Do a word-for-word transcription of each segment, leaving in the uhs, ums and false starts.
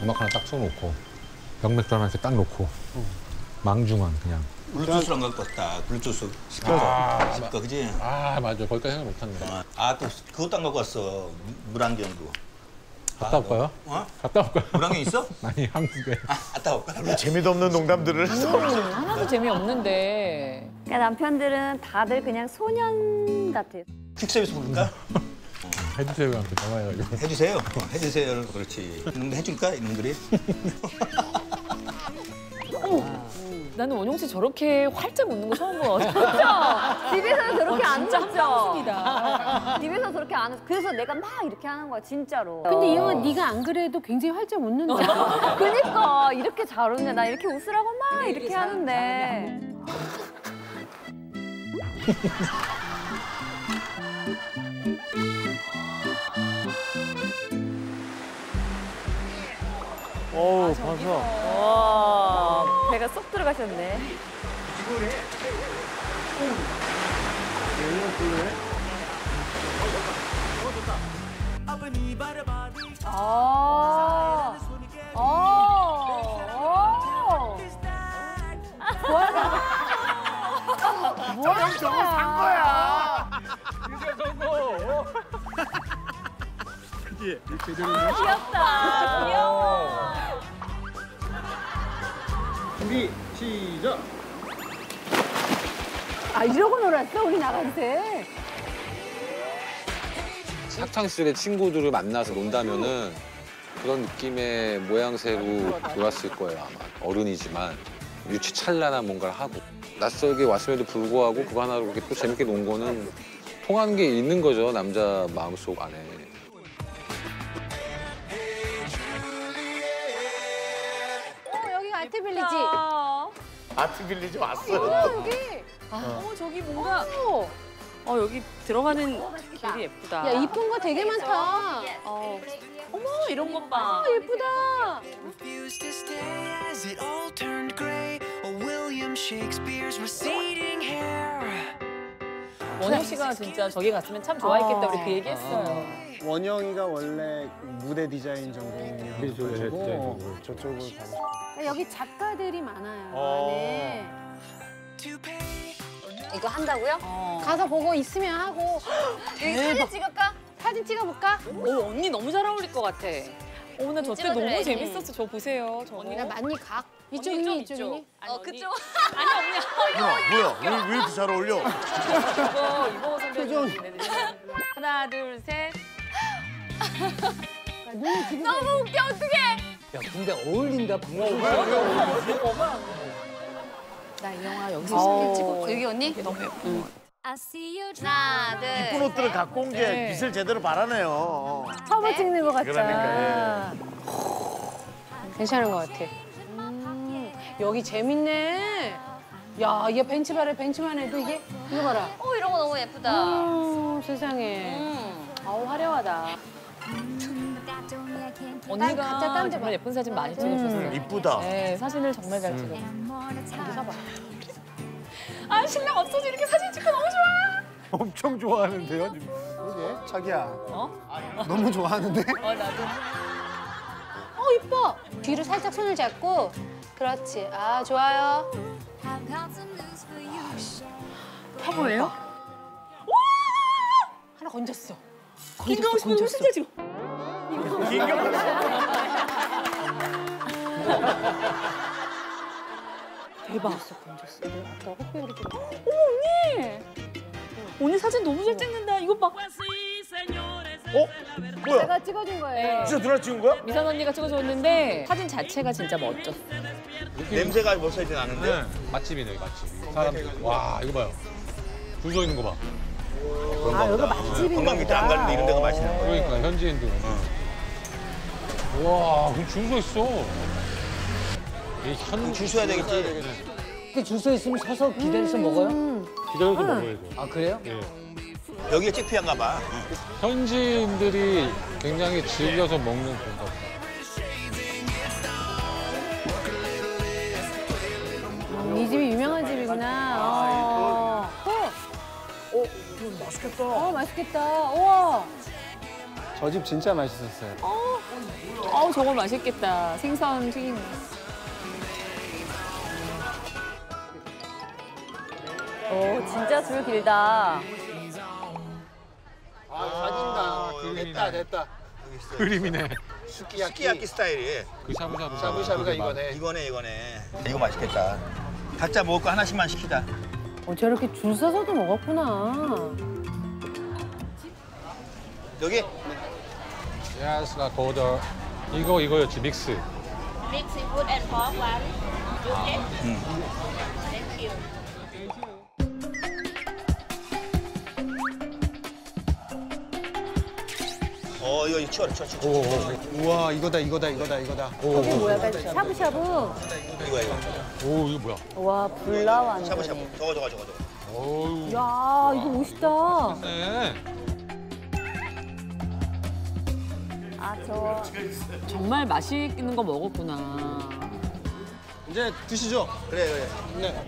음악 하나 딱 써놓고 병맥주 하나 이렇게 딱 놓고 음. 망중한 그냥. 블루투스를 안 갖고 왔다. 블루투스 스피커. 아, 스피커 그지? 아 맞아. 거기까지 생각 못했네. 아 또 그것도 안 갖고 왔어. 물안경도. 갔다 아, 올까요? 너, 어? 갔다 올까요? 물안경 있어? 아니 한국에. 아, 갔다 올까? 재미도 없는 농담들을. 음, 하나도 재미없는데. 그러니까 남편들은 다들 그냥 소년 같아요. 퀵서비스 부를까? 해주세요 한테 전화해가지고. 해주세요. 어, 해주세요. 그렇지. 이놈들 해줄까? 이놈들이? 어, 나는 원용 씨 저렇게 활짝 웃는 거 처음 봐. 그렇죠? 집에서는 저렇게 어, 안 진짜 웃죠? 한방송이다. 집에서 저렇게 안 웃어. 그래서 내가 막 이렇게 하는 거야, 진짜로. 근데 이 형은 네가 안 그래도 굉장히 활짝 웃는다. 그러니까 이렇게 잘 웃네. 나 이렇게 웃으라고 막 이렇게 하는데. 어우, 봐서. 와, 배가 쏙 들어가셨네. 아, 어, 뭐야? 저거 산 거야. 그지? 귀엽다. 귀여워. 준비, 시작. 아 이러고 놀았어 우리 나갈 때. 학창 시절에 친구들을 만나서 논다면은 그런 느낌의 모양새로 놀았을 거예요 아마. 어른이지만 유치찬란한 뭔가를 하고 낯설게 왔음에도 불구하고 그거 하나로 그렇게 또 재밌게 논 거는 통하는 게 있는 거죠 남자 마음속 안에. 어 여기가 아트빌리지. 아트빌리지 왔어. 여기. 아, 어, 저기 뭔가. 어, 여기 들어가는 길이 예쁘다. 야 이쁜 거 되게 많다. 어. 어머, 이런 것 봐. 어, 예쁘다. Refused to stay as it all turned gray. Oh, William Shakespeare's receding hair. 원영 씨가 진짜 저기 갔으면 참 좋아했겠다 우리 그 얘기했어요. 원영이가 원래 무대 디자인 전공이어가지고 네, 저쪽을 가고. 여기 작가들이 많아요. 어. 안에. 이거 한다고요? 어. 가서 보고 있으면 하고. 여기 사진 찍을까? 사진 찍어볼까? 오, 언니 너무 잘 어울릴 것 같아. 어, 나 저 때 너무 찍어드려야지. 재밌었어. 저 보세요. 저거. 언니가 많이 각. 언니 이쪽이니 좀 이쪽이니? 아니, 어, 언니. 그쪽. 아니, 언니. 뭐야, 뭐야? 왜, 왜 이렇게 잘 어울려? 이거, 이거 선배님. 하나, 둘, 셋. 눈이 지금. 너무 웃겨, 어떡해. 야, 근데 어울린다, 방금. 나 이 영화 여기서 어. 찍어. 여기 언니? 너무 예뻐. 하나, 둘. 이쁜 옷들을 갖고 온 게 네. 빛을 제대로 발하네요. 처음 찍는 것 같잖아. 그러니까, 괜찮은 것 같아. 음, 여기 재밌네. 야, 얘 벤치바를 벤치만 해도 이게 이거 봐라. 어, 이런 거 너무 예쁘다. 음, 세상에. 음. 아우 화려하다. 언니가 가짜 딴 데 봐. 정말 예쁜 사진 많이 찍어줬어요. 이쁘다. 네, 사진을 정말 잘 찍어. 여기 서봐. 아, 신랑 없어져 이렇게 사진 찍고 너무 좋아. 엄청 좋아하는데요, 지금. 그러게, 자기야. 어? 너무 좋아하는데? 어, 나도. 어, 이뻐. 뒤로 살짝 손을 잡고. 그렇지. 아, 좋아요. 화보예요? 하나 건졌어. 김경호 씨 너무 진짜 지금. 김경호 대박. 건졌어. 아까 헛배우를 좀. 언니! 언니 사진 너무 잘 찍는다. 이거 봐. 어? 뭐야? 내가 찍어준 거예요. 진짜 누나 찍은 거야? 미선 언니가 찍어줬는데 사진 자체가 진짜 멋졌어. 냄새가 벌써 이제 나는데? 네. 맛집이네 여기 맛집. 사람들. 와 이거 봐요. 줄 서 있는 거 봐. 아, 여기 맛집인가 관광객들 안 가는데 이런 데가 맛있는 거야. 그러니까 현지인들. 와, 그 줄 서 있어. 이 현. 줄 서야 되겠지. 이렇게 줄 서 있으면 서서 기다려서 먹어요? 기다려서 먹어요 이거. 아, 그래요? 예. 여기가 찍피한가 봐. 현지인들이 굉장히 즐겨서 먹는 그런 것 같아요. 음, 이 집이 유명한 집이구나. 어. 어, 맛있겠다. 어, 맛있겠다. 우와. 저 집 진짜 맛있었어요. 어우, 저거 맛있겠다. 생선 튀긴 거. 오, 진짜 줄 길다. 아, 사진다. 됐다, 됐다. 그림이네. 스키야키. 스키야키 스타일이. 그 샤브샤브. 샤브샤브가 이거네. 이거네 이거네. 이거 맛있겠다. 각자 먹을 거 하나씩만 시키자. 어, 저렇게 줄 서서도 먹었구나. 여기 Yes, 나 거더. 이거 이거였지 믹스. Mix seafood and pork one. You okay? Thank you. 어 이거 치워라 치워 치워. 오, 우와, 이거다, 이거다, 이거다, 이거다. 오, 이게 오, 뭐야? 샤브샤브? 이거 이거. 오, 이거 뭐야? 와, 불나 완전히. 샤브샤브. 저거 저거 저거 저거. 어우. 야, 이거 멋있다. 네. 아, 저. 정말 맛있는 거 먹었구나. 이제 드시죠. 그래 그래. 네.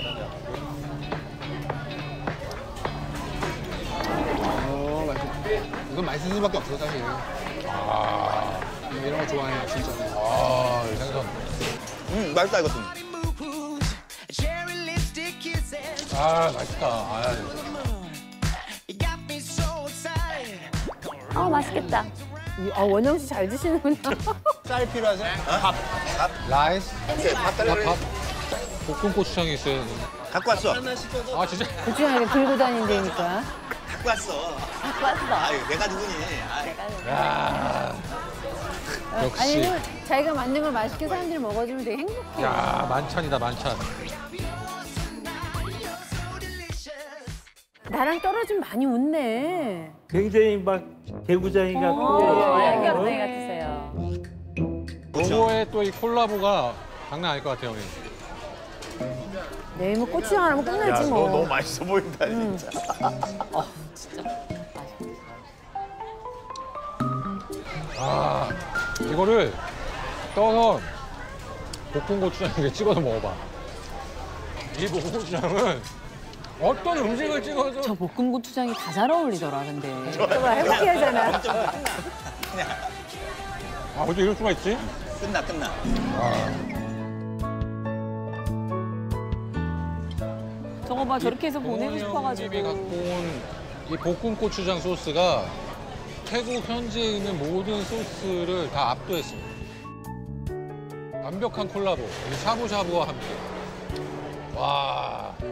어, 맛있. 이건 맛있을 수밖에 없어, 사실. 아, 이런 거 좋아해요, 진짜. 아, 이 생선. 음 맛있다 이것도. Cherry lipstick kisses. 아, 맛있다. 아, You got me so excited. 아, 맛있겠다. 이- 아, 원영 씨 잘 드시는구나. 쌀 필요하세요? 밥. 밥. 라이스. 오케이 밥 달라 밥, 그래. 밥. 볶음 고추장이 있어요. 갖고 왔어. 아, 진짜? 고추장에 들고 다닌다니까. 갖고 왔어. 갖고 왔어. 아유 내가 누구니? 아유. 야. 아니, 역시. 그 자기가 만든 걸 맛있게 사람들이 먹어주면 되게 행복해. 야, 만찬이다, 만찬. 나랑 떨어지면 많이 웃네. 굉장히 막 개구장이 어, 같고. 삼겹살이 같으세요. 요거의 또 이 콜라보가 장난 아닐 것 같아요, 형님. 네, 뭐 고추장 하나면 끝나지 뭐. 너 너무 맛있어 보인다 진짜. 아, 이거를 떠서 볶은 고추장에 찍어서 먹어봐. 이 볶은 고추장은 어떤 음식을 찍어도 저 볶음 고추장이 다 잘 어울리더라, 근데. 정말 행복해 하잖아. 아, 어떻게 이럴 수가 있지? 끝나 끝나. 저거 봐, 저렇게 해서 보내고 님이 싶어가지고. 갖고 온 이 볶음 고추장 소스가 태국 현지에 있는 모든 소스를 다 압도했습니다. 완벽한 콜라보, 이 샤브샤브와 함께. 와,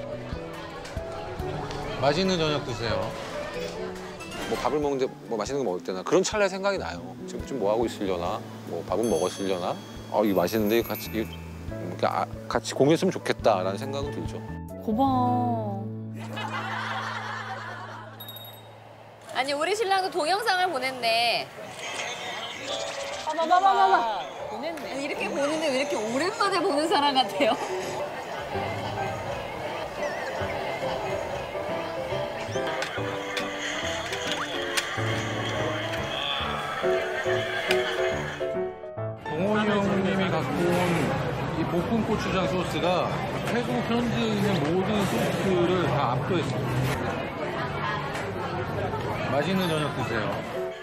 맛있는 저녁 드세요. 뭐 밥을 먹는데 뭐 맛있는 거 먹을 때나 그런 찰나의 생각이 나요. 지금 좀 뭐 하고 있으려나, 뭐 밥은 먹었으려나, 아 이거 맛있는데 같이 이- 이렇게 아, 같이 공유했으면 좋겠다라는 생각은 들죠. 고마워. 아니, 우리 신랑도 동영상을 보냈네. 봐봐봐봐봐. 보냈네. 아니, 이렇게 보는데 왜 이렇게 오랜만에 보는 사람 같아요? 동원이 형님이 갖고 온 이 볶음 고추장 소스가 태국 현지에 있는 모든 소스를 다 압도했습니다. 맛있는 저녁 드세요.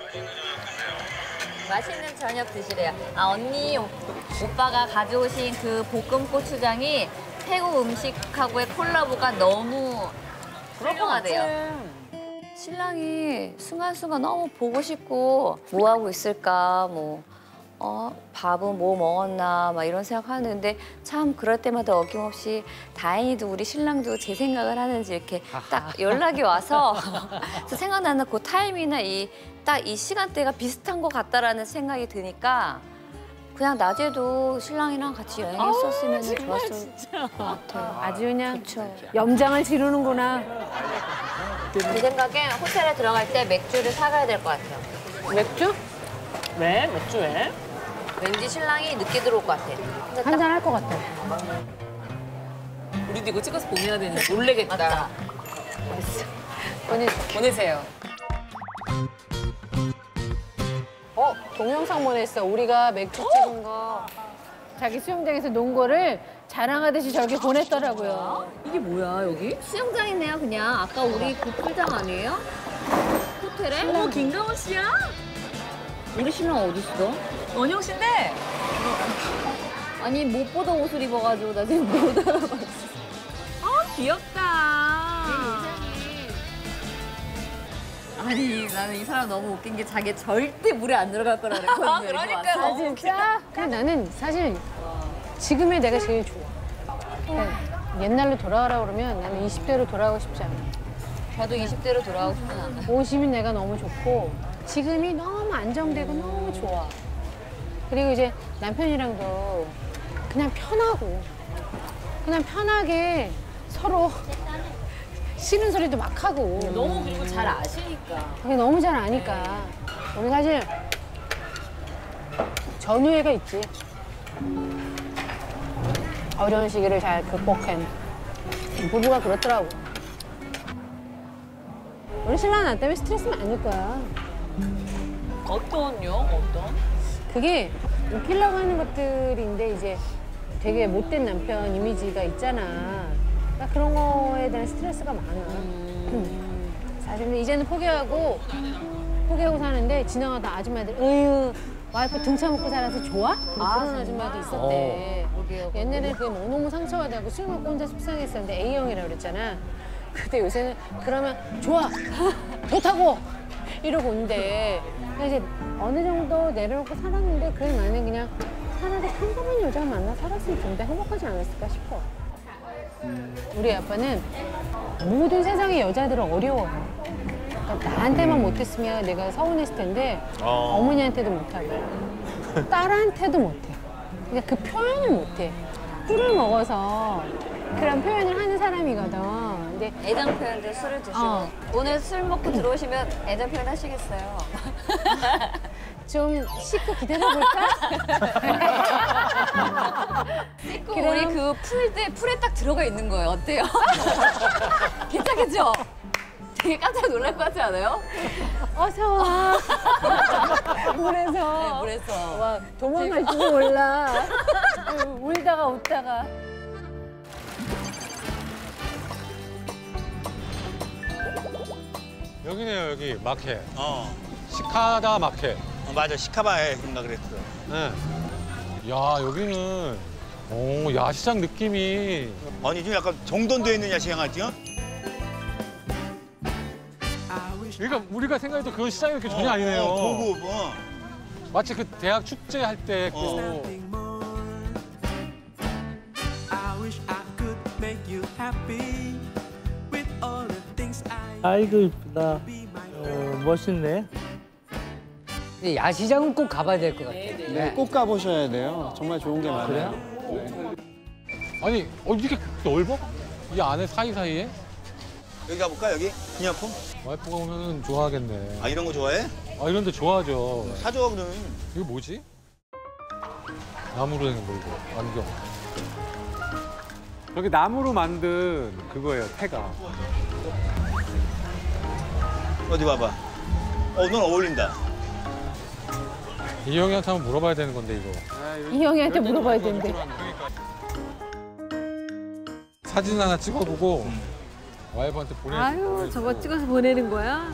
맛있는 저녁 드시래요. 아, 언니, 오- 오빠가 가져오신 그 볶음 고추장이 태국 음식하고의 콜라보가 너무 훌륭하대요. 신랑이 순간순간 너무 보고 싶고 뭐 하고 있을까, 뭐 어, 밥은 뭐 먹었나 막 이런 생각하는데 참 그럴 때마다 어김없이 다행히도 우리 신랑도 제 생각을 하는지 이렇게 딱 연락이 와서 그래서 생각나는 그 타임이나 이 딱 이 시간대가 비슷한 것 같다라는 생각이 드니까 그냥 낮에도 신랑이랑 같이 여행했었으면 좋았을 것 같아요. 아주 그냥 그쵸. 염장을 지르는구나. 제 생각엔 호텔에 들어갈 때 맥주를 사가야 될 것 같아요. 맥주? 왜? 맥주 왜? 왠지 신랑이 늦게 들어올 것 같아. 근데 딱 한잔 할 것 같아. 우리도 이거 찍어서 보내야 되는데 놀래겠다. 맞다. 보내. 보내세요. 어, 동영상 보냈어. 우리가 맥주 찍은 거. 자기 수영장에서 논 거를 자랑하듯이 저렇게 보냈더라고요. 이게 뭐야, 여기? 수영장이네요, 그냥. 아까 우리 그 풀장 아니에요? 호텔에? 어머, 김가원 씨야? 우리 신랑 어디 있어? 원영 씨인데. 아니 못 보던 옷을 입어가지고 나 지금 못 알아봤어. 아 귀엽다. 아니 나는 이 사람 너무 웃긴 게 자기 절대 물에 안 들어갈 거라 그랬거든요. 아, 그러니까 아, 진짜? 그래, 나는 사실 지금의 내가 제일 좋아. 그러니까 옛날로 돌아가라 그러면 나는 이십 대로 돌아가고 싶지 않아. 저도 이십 대로 돌아가고 싶진 않아요. 오십인 내가 너무 좋고 지금이 너무 안정되고 너무 좋아. 그리고 이제 남편이랑도 그냥 편하고 그냥 편하게 서로 싫은 소리도 막 하고 너무 그리고 잘 아시니까. 그게 너무 잘 아니까 우리 사실 전우애가 있지. 어려운 시기를 잘 극복한 부부가 그렇더라고. 우리 신랑 나 때문에 스트레스 많을 거야. 어떤요? 어떤? 그게 웃기려고 하는 것들인데 이제 되게 못된 남편 이미지가 있잖아. 그러니까 그런 거에 대한 스트레스가 많아. 음. 사실 근데 이제는 포기하고 포기하고 사는데 지나가다 아줌마들 으유 와이프 등쳐먹고 살아서 좋아? 아, 그런 아줌마도 있었대. 어. 옛날에 그게 뭐 너무 상처가 되고 술 먹고 혼자 속상했었는데 A형이라고 그랬잖아. 근데 요새는 그러면 좋아 좋다고 이러고 온대. 그러니까 이제 어느 정도 내려놓고 살았는데 그래 나는 그냥 차라리 평범한 여자를 만나 살았으면 좀 더 행복하지 않았을까 싶어. 우리 아빠는 모든 세상의 여자들은 어려워요. 그러니까 나한테만 못했으면 내가 서운했을 텐데 어. 어머니한테도 못하고 딸한테도 못해. 그러니까 그 표현을 못해. 꿀을 먹어서 그런 표현을 하는 사람이거든. 근데 애정 표현도 술을 드시고 어. 오늘 술 먹고 들어오시면 애정 표현 하시겠어요? 좀 씻고 기다려볼까? 씻고 그럼- 우리 그 풀 때 풀에 딱 들어가 있는 거예요. 어때요? 괜찮겠죠? 되게 깜짝 놀랄 것 같지 않아요? 어서 와. 물에서. 네, 물에서. 와, 도망갈지도 몰라. 울다가 웃다가. 여기네요, 여기 마켓. 어, 시카다 마켓. 어 맞아. 시카바에 그런가 그랬어. 네. 야, 여기는 오, 야시장 느낌이. 아니 좀 약간 정돈되어 있는 야시장 같지요? 그러니까 우리가 생각했던 그런 시장이 이렇게 전혀 어, 아니네요. 어, 고급. 어. 마치 그 대학 축제 할 때 그. 어. I wish I could make you happy with all the things I 아이고 이쁘다. 어, 멋있네. 근데 야시장은 꼭 가봐야 될 것 같아요. 네, 꼭 가보셔야 돼요. 정말 좋은 게 많아요. 아니, 어, 이렇게 넓어? 이 안에 사이사이에? 여기 가볼까 여기? 기념품? 와이프가 오면 좋아하겠네. 아 이런 거 좋아해? 아, 이런 데 좋아하죠. 사줘 그러면. 이거 뭐지? 나무로 된 거 이거. 안경. 여기 나무로 만든 그거예요, 태가. 어디 봐봐. 어, 넌 어울린다. 이 형이한테 한번 물어봐야 되는 건데, 이거. 이 형이한테 물어봐야 된대. 사진 하나 찍어보고 와이프한테 보내. 아유, 저거 찍어서 보내는 거야?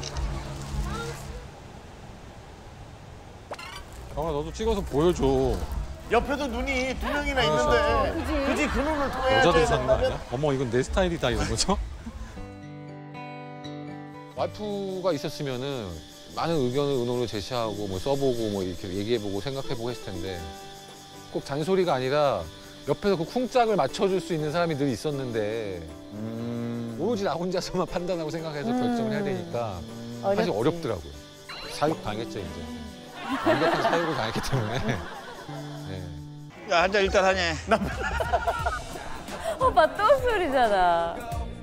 경아, 너도 찍어서 보여줘. 옆에도 눈이 두 명이나 어, 있는데 굳이 그 눈을 통해야 여자들 되는 사는 거 아니야? 거면 어머, 이건 내 스타일이다, 이런 거죠? 와이프가 있었으면은 많은 의견을 의논을 제시하고 뭐 써보고 뭐 이렇게 얘기해보고 생각해보고 했을 텐데 꼭 잔소리가 아니라 옆에서 그 쿵짝을 맞춰줄 수 있는 사람이 늘 있었는데 오로지 나 혼자서만 판단하고 생각해서 결정을 해야 되니까 사실 어렵지. 어렵더라고요. 사육 당했죠, 이제. 완벽한 사육을 당했기 때문에. 네. 야 한잔 일단 하냐. 오빠 또 술이잖아.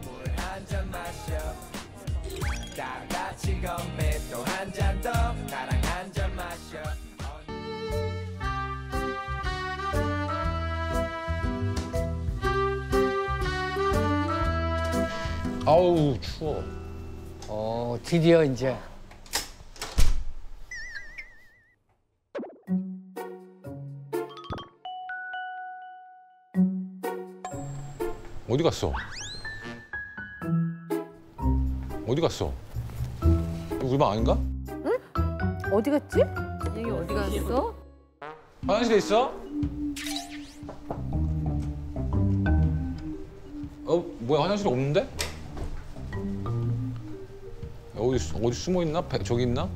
아우, 추워. 어, 드디어 이제. 어디 갔어? 어디 갔어? 우리 방 아닌가? 어디 갔지? 여기 어디 갔어? 화장실에 있어? 어 뭐야 화장실 없는데? 어디 어디 숨어 있나? 배, 저기 있나?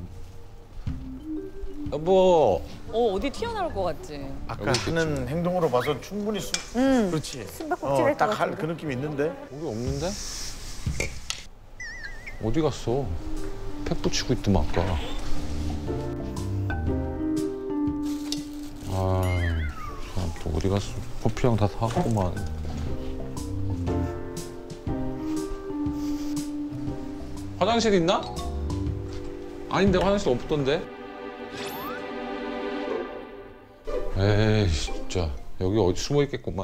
여보. 어 어디 튀어나올 것 같지? 아까 하는 행동으로 봐서 충분히 수... 응. 그렇지. 숨바꼭질 어, 딱 할 할 것 그 같은데. 느낌이 있는데. 우리 없는데? 어디 갔어? 팩 붙이고 있더만 아까. 아, 사람 또 어디 갔어? 커피랑 다 사왔구만. 화장실 있나? 아닌데 화장실 없던데? 에이 진짜 여기 어디 숨어 있겠구만.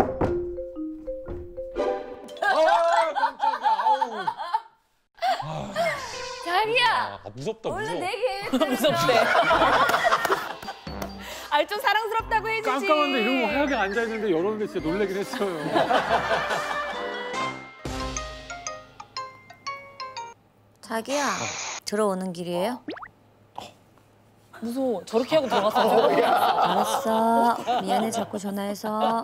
자기야. 아 무섭다 원래 무서워. 내게 무섭대. 아 좀 사랑스럽다고 해주지. 깜깜한데 이런 거 하얗게 앉아있는데 열었는데 진짜 놀라긴 했어요. 자기야. 들어오는 길이에요? 무서워. 저렇게 하고 들어갔어. 알았어. 미안해 자꾸 전화해서.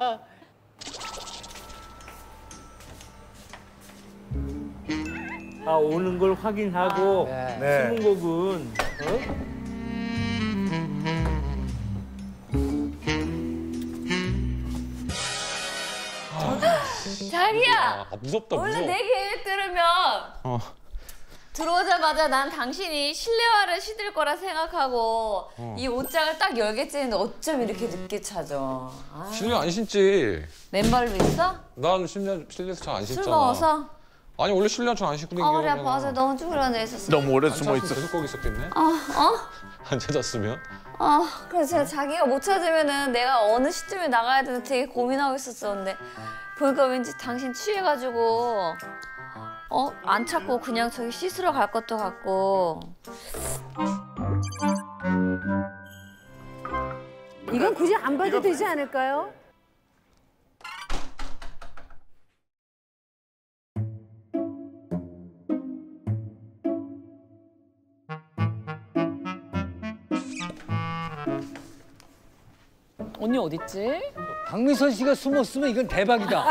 아 오는 걸 확인하고 네. 숨은 곡은 자기야. 아 무섭다 원래 무서워. 내 계획 들으면 어. 들어오자마자 난 당신이 실내화를 신을 거라 생각하고 어. 이 옷장을 딱 열겠지 했는데 어쩜 이렇게 늦게 찾아. 아, 실내 안 신지. 맨발로 있어? 난 실내 실내에서 잘 안 술 신잖아. 먹어서? 아니 원래 실내 잘 안 신고 어, 다니는 그래 맞아. 너무 쭈그러져 있었어. 너무 오래 안 숨어 찾았으면 있어. 계속 거기 있었겠네. 어? 어? 안 찾았으면. 어, 그래서 자기가 못 찾으면은 내가 어느 시점에 나가야 되는지 되게 고민하고 있었었는데 보니까 왠지 당신 취해가지고 어? 안 찾고 그냥 저기 씻으러 갈 것도 같고. 이건 굳이 안 봐도 되지 않을까요? 언니 어딨지? 박미선 씨가 숨었으면 이건 대박이다.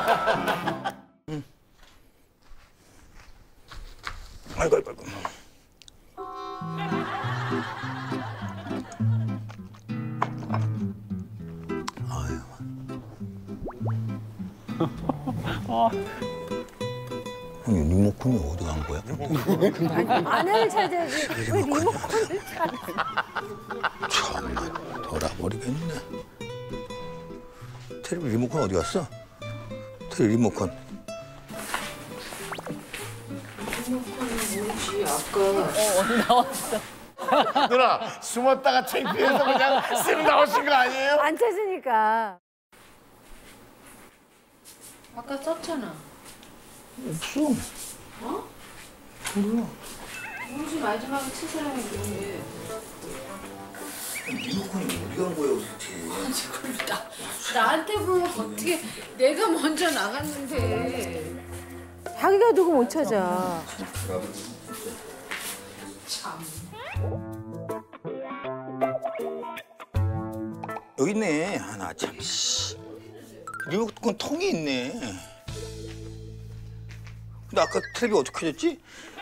아이고 아이고 아이고. 아니 리모컨이 어디 간 거야? 아내를 찾아야지. 왜 리모컨을 찾아? 참나 돌아버리겠네. 테레비 리모컨 어디 갔어? 테레비 리모컨. 어 언니 나왔어. 누나 숨었다가 창피해서 그냥 쓱 나오신 거 아니에요? 안 찾으니까. 아까 썼잖아. 없어. 어? 몰라. 모르지 마지막에 친 사람이 누군데. 리모컨이 어디 간 거야 도대체? 아니 그걸 나, 나한테 보면 어떻게 내가 먼저 나갔는데. 자기가 누구 못 찾아. 참. 여기 있네. 아, 나 참. 씨. 리모컨 통이 있네. 근데 아까 텔레비 어떻게 켜졌지?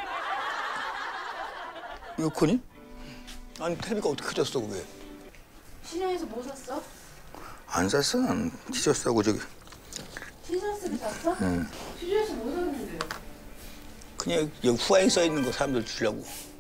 리모컨이? 아니 텔레비가 어떻게 켜졌어 그게? 시장에서 뭐 샀어? 안 샀어. 난 티셔츠 사고 저기. 티셔츠를 샀어? 응. 티셔츠 뭐 샀는데요? 그냥 여기 후아인 써 있는 거 사람들 주려고.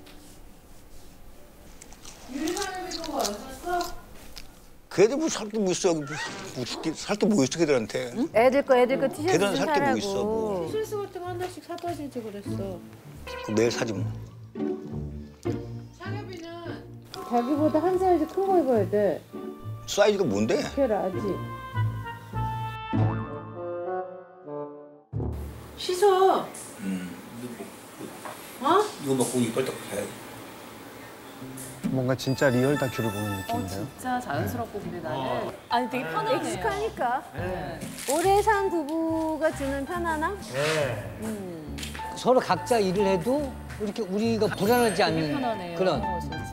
유리사람이 거안 샀어? 걔들 뭐 살 게 뭐 있어. 살 게 뭐 있어 걔들한테. 응? 애들 거 애들 거 티셔츠 걔들은 좀 살 게 뭐 사라고. 있어 뭐. 티셔츠 같은 거 하나씩 사다 주지 그랬어. 그럼 내일 사지 뭐. 상엽이는 자기보다 한 사이즈 큰 거 입어야 돼. 사이즈가 뭔데? 걔 라지. 씻어. 음. 어? 이거 먹고 이빨 딱 가야지. 뭔가 진짜 리얼 다큐를 보는 느낌인데요? 진짜 자연스럽고 근데 나는 아니 되게 편하네요. 익숙하니까. 네. 오래 산 부부가 주는 편안함? 네. 서로 각자 일을 해도 이렇게 우리가 불안하지 않는 편하네요. 그런